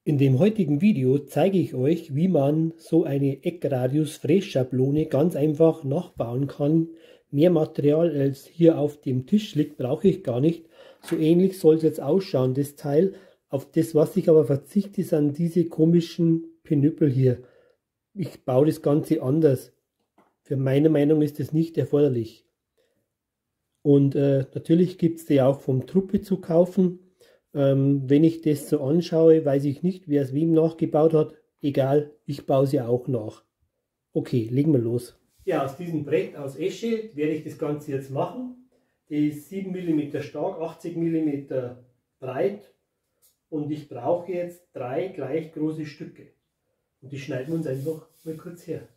In dem heutigen Video zeige ich euch, wie man so eine Eckradius-Frässchablone ganz einfach nachbauen kann. Mehr Material als hier auf dem Tisch liegt, brauche ich gar nicht. So ähnlich soll es jetzt ausschauen, das Teil. Auf das, was ich aber verzichte, sind diese komischen Pinöppel hier. Ich baue das Ganze anders. Für meine Meinung ist das nicht erforderlich. Und natürlich gibt es die auch vom Truppe zu kaufen. Wenn ich das so anschaue, weiß ich nicht, wer es wem nachgebaut hat. Egal, ich baue sie auch nach. Okay, legen wir los. Ja, aus diesem Brett aus Esche werde ich das Ganze jetzt machen. Die ist 7 mm stark, 80 mm breit. Und ich brauche jetzt 3 gleich große Stücke. Und die schneiden wir uns einfach mal kurz her.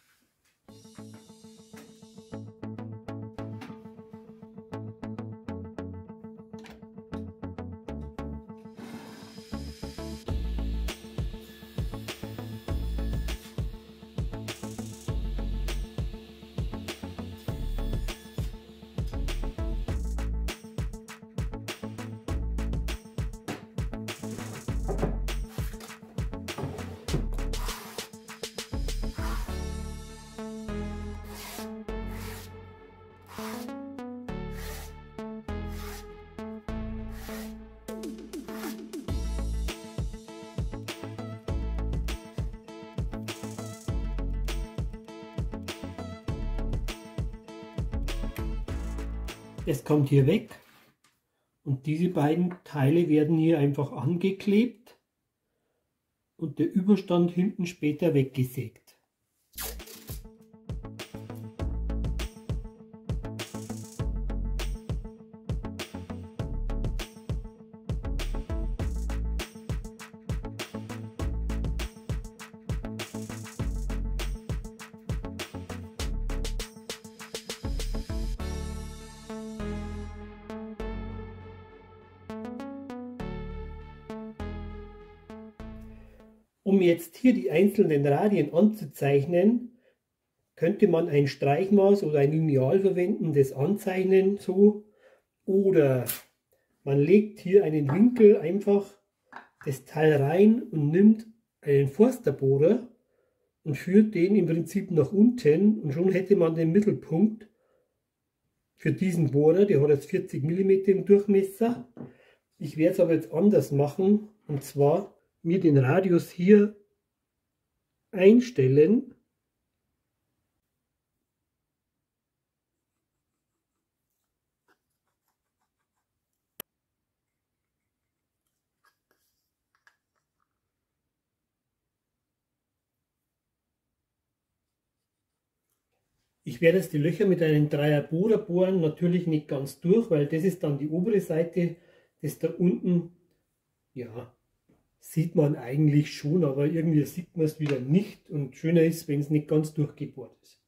Es kommt hier weg und diese beiden Teile werden hier einfach angeklebt und der Überstand hinten später weggesägt. Um jetzt hier die einzelnen Radien anzuzeichnen, könnte man ein Streichmaß oder ein Lineal verwenden, das anzeichnen so. Oder man legt hier einen Winkel einfach das Teil rein und nimmt einen Forsterbohrer und führt den im Prinzip nach unten und schon hätte man den Mittelpunkt für diesen Bohrer. Der hat jetzt 40 mm im Durchmesser. Ich werde es aber jetzt anders machen, und zwar mir den Radius hier einstellen. Ich werde jetzt die Löcher mit einem Dreierbohrer bohren, natürlich nicht ganz durch, weil das ist dann die obere Seite, das da unten, ja, sieht man eigentlich schon, aber irgendwie sieht man es wieder nicht und schöner ist, wenn es nicht ganz durchgebohrt ist.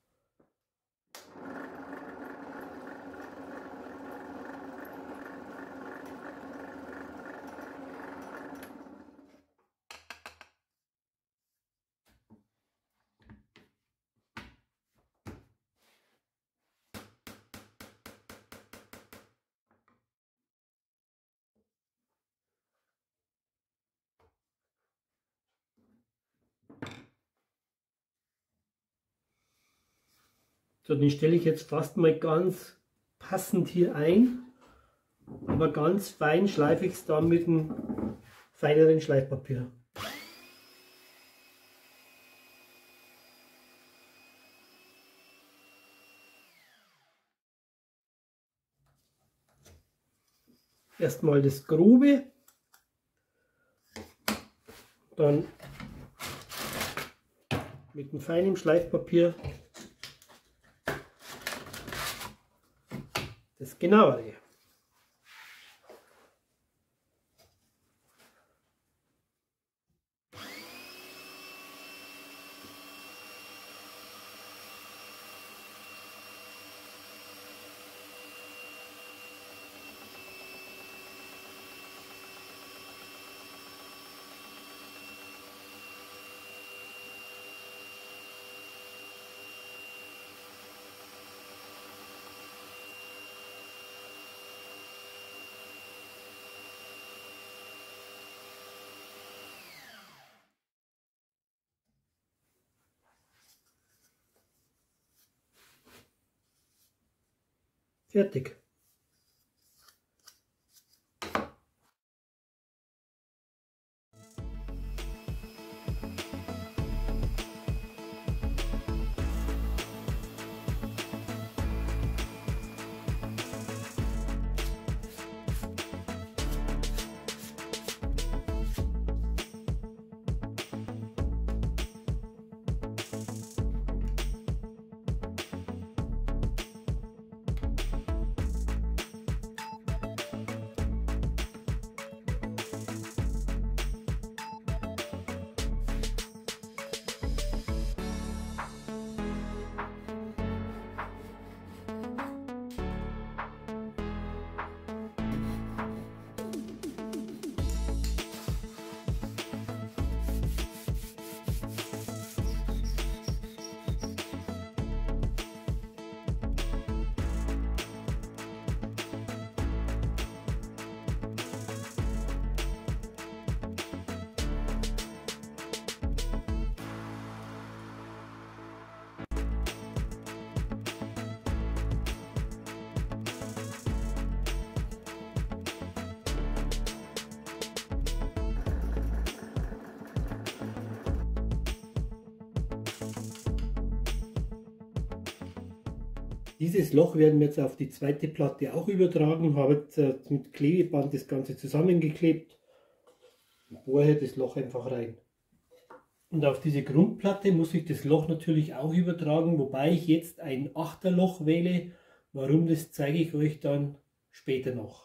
So, den stelle ich jetzt fast mal ganz passend hier ein, aber ganz fein schleife ich es dann mit einem feineren Schleifpapier. Erstmal das Grobe, dann mit dem feinen Schleifpapier das Genauere. Fertig. Dieses Loch werden wir jetzt auf die zweite Platte auch übertragen. Habe jetzt mit Klebeband das Ganze zusammengeklebt und bohre das Loch einfach rein. Und auf diese Grundplatte muss ich das Loch natürlich auch übertragen, wobei ich jetzt ein Achterloch wähle. Warum, das zeige ich euch dann später noch.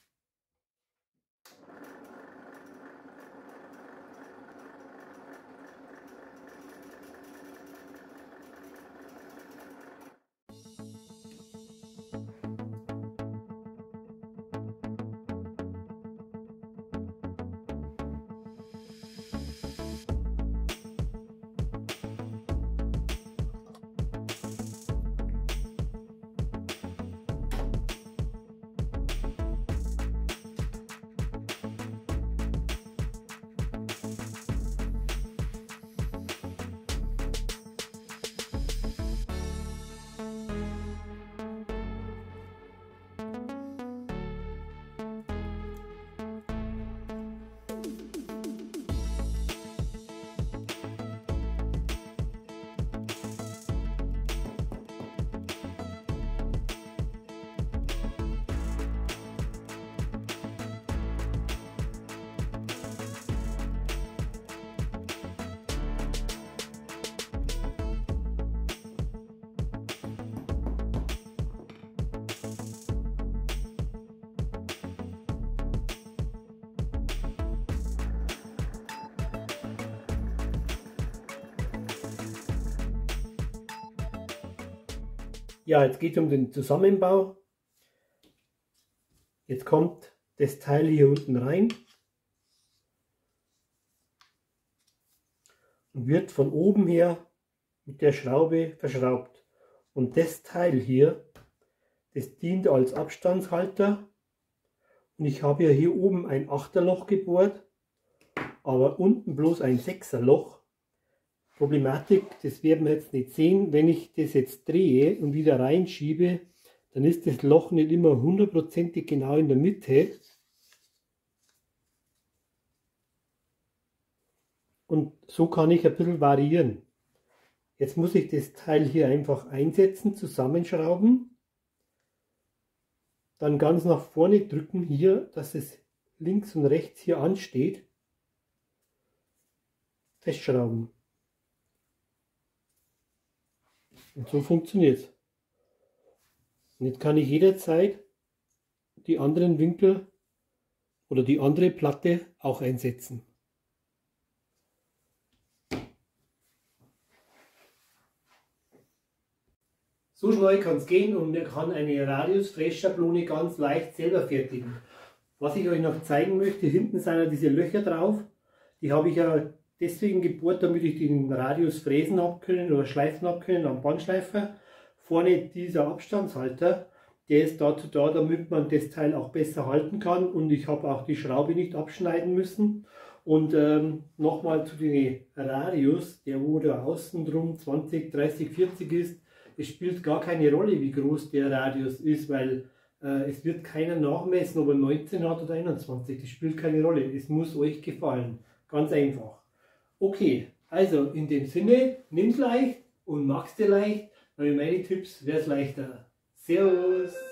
Ja, jetzt geht es um den Zusammenbau. Jetzt kommt das Teil hier unten rein und wird von oben her mit der Schraube verschraubt. Und das Teil hier, das dient als Abstandshalter. Und ich habe ja hier oben ein Achterloch gebohrt, aber unten bloß ein Sechserloch. Problematik, das werden wir jetzt nicht sehen, wenn ich das jetzt drehe und wieder reinschiebe, dann ist das Loch nicht immer hundertprozentig genau in der Mitte. Und so kann ich ein bisschen variieren. Jetzt muss ich das Teil hier einfach einsetzen, zusammenschrauben, dann ganz nach vorne drücken hier, dass es links und rechts hier ansteht, festschrauben. Und so funktioniert es. Und jetzt kann ich jederzeit die anderen Winkel oder die andere Platte auch einsetzen. So schnell kann es gehen und man kann eine Radius-Frässchablone ganz leicht selber fertigen. Was ich euch noch zeigen möchte, hinten sind ja diese Löcher drauf. Die habe ich ja deswegen gebohrt, damit ich den Radius fräsen habe können oder schleifen habe können am Bandschleifer. Vorne dieser Abstandshalter, der ist dazu da, damit man das Teil auch besser halten kann und ich habe auch die Schraube nicht abschneiden müssen. Und nochmal zu dem Radius, der wo da außen drum 20, 30, 40 ist es spielt gar keine Rolle, wie groß der Radius ist, weil es wird keiner nachmessen, ob er 19 hat oder 21. Das spielt keine Rolle. Es muss euch gefallen. Ganz einfach. Okay, also in dem Sinne, nimm's leicht und mach's dir leicht. Dann meine Tipps, wär's leichter. Servus!